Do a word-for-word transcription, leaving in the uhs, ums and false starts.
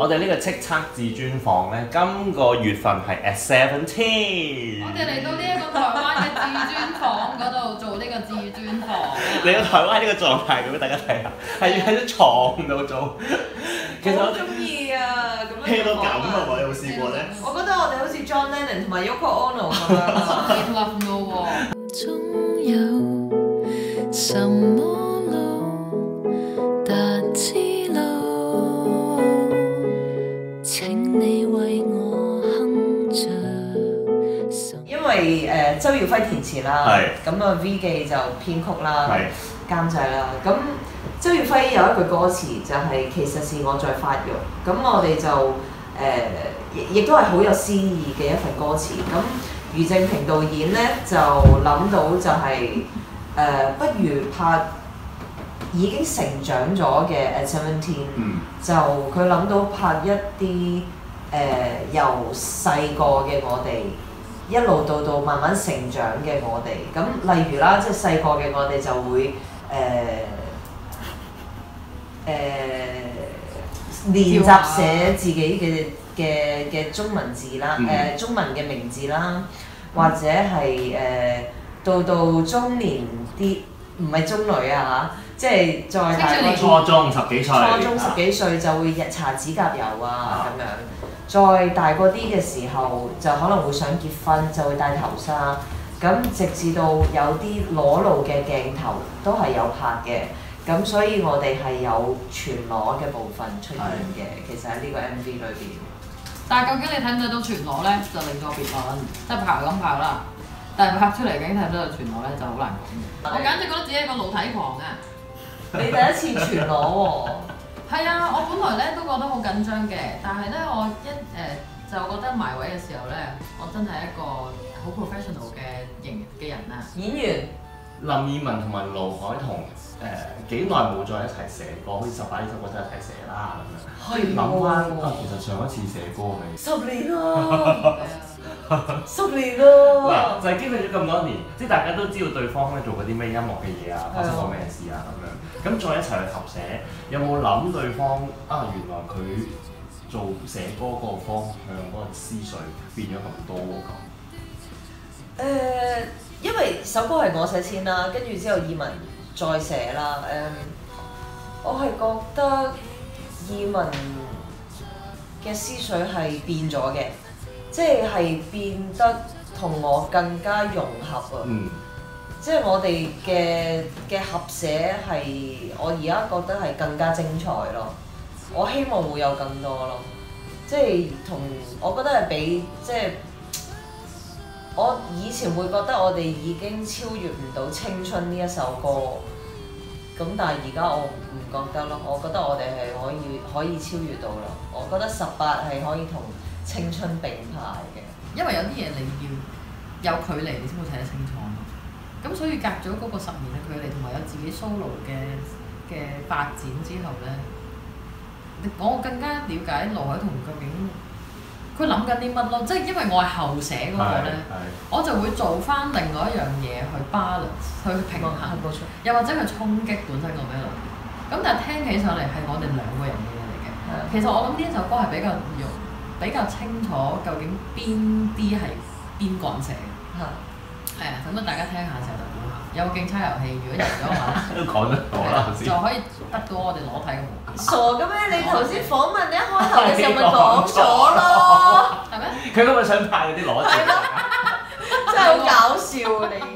我哋呢個叱咤至尊房咧，今個月份係 at seventeen。 我哋嚟到呢一個台灣嘅至尊房嗰度做呢個至尊房。 嚟到台灣呢個狀態，俾大家睇下，係要喺啲床度做。其實我中意啊，咁樣 hea 到咁啊！我有冇試過咧？ 我覺得我哋好似 John Lennon 同埋 Yoko Ono 咁樣啊。 Sweet Love No 喎。 總有什麼路達之路，請你為我哼着。 因為誒、呃、周耀輝填詞啦，咁啊 V 記就編曲啦、監製啦。咁周耀輝有一句歌詞就係、是、其實是我在發育，咁我哋就誒亦亦都係好有詩意嘅一份歌詞。咁余正平導演咧就諗到就係、是、誒、呃、不如拍已經成長咗嘅 at seventeen，、嗯、就佢諗到拍一啲誒、呃、由細個嘅我哋一路到到慢慢成長嘅我哋。咁例如啦，即係細個嘅我哋就會誒。呃誒、呃、練習寫自己嘅嘅嘅中文字啦，誒、嗯呃、中文嘅名字啦，或者係誒、呃、到到中年啲，唔係中女啊嚇，即係再大個初中十幾歲， 初中十幾歲就會日搽指甲油啊咁、啊、樣，再大個啲嘅時候就可能會想結婚，就會戴頭紗，咁直至到有啲裸露嘅鏡頭都係有拍嘅。咁所以我哋係有全裸嘅部分出現嘅，其實喺呢個 M V 裏邊。 但係究竟你睇唔睇到全裸咧，就另作別論，即係拍咁拍啦。但係拍出嚟究竟睇唔睇到全裸咧，就好難講嘅。我簡直覺得自己係個露體狂啊！ 你第一次全裸喎？ 係啊，我本來咧都覺得好緊張嘅，但係咧我一誒、呃、就覺得埋位嘅時候咧，我真係一個好 professional 嘅型嘅人啊！ 演員林二汶同埋盧凱彤。誒幾耐冇再一齊寫歌，好似十八呢首歌真係一齊寫啦咁樣。可以諗翻啊，其實上一次寫歌係十年啦，十年啦。 嗱，就係經歷咗咁多年，即係大家都知道對方咧做過啲咩音樂嘅嘢啊，發生過咩事啊咁樣。咁再一齊去合寫，有冇諗對方啊？原來佢做寫歌嗰個方向嗰個思緒變咗咁多咁？ 誒，因為首歌係我寫先啦，跟住之後二汶再寫啦，誒、嗯，我係覺得二汶嘅思緒係變咗嘅，即係係變得同我更加融合啊！嗯、即係我哋嘅嘅合寫係我而家覺得係更加精彩咯。我希望會有更多咯，即係同我覺得係比即係。我以前會覺得我哋已經超越唔到青春呢一首歌，咁但係而家我唔覺得咯，我覺得我哋係可以可以超越到咯。我覺得十八係可以同青春並排嘅， 因為有啲嘢你要有距離，你先會睇得清楚。咁所以隔咗嗰個十年嘅距離，同埋有自己 solo 嘅嘅發展之後咧，我更加了解盧凱彤究竟。佢諗緊啲乜咯？即係因為我係後寫嗰個咧，我就會做翻另外一樣嘢去 balance，去平衡，又或者去衝擊本身個 melody。咁但係聽起上嚟係我哋兩個人嘅嘢嚟嘅。其實我諗呢一首歌係比較用比較清楚究竟邊啲係邊個人寫嘅。係啊，咁啊大家聽下嘅時候就估下。有個競猜遊戲，如果贏咗嘅話咧， 都講得到啦，頭先就可以得到我哋裸體嘅模樣。 傻嘅咩？你頭先訪問你一開頭嘅時候咪講咗咯， 係咩？ 佢今日想拍嗰啲裸照， 真係好搞笑啊你！